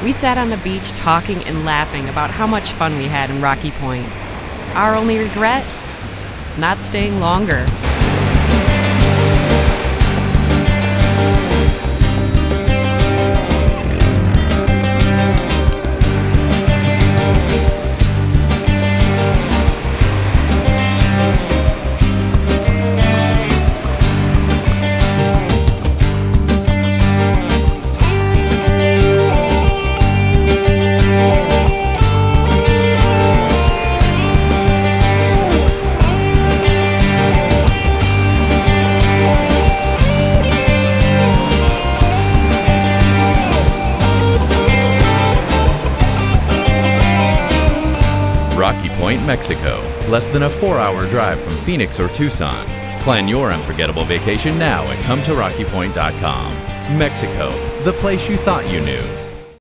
We sat on the beach talking and laughing about how much fun we had in Rocky Point. Our only regret? Not staying longer. Rocky Point, Mexico, less than a 4-hour drive from Phoenix or Tucson. Plan your unforgettable vacation now at ComeToRockyPoint.com. Mexico, the place you thought you knew.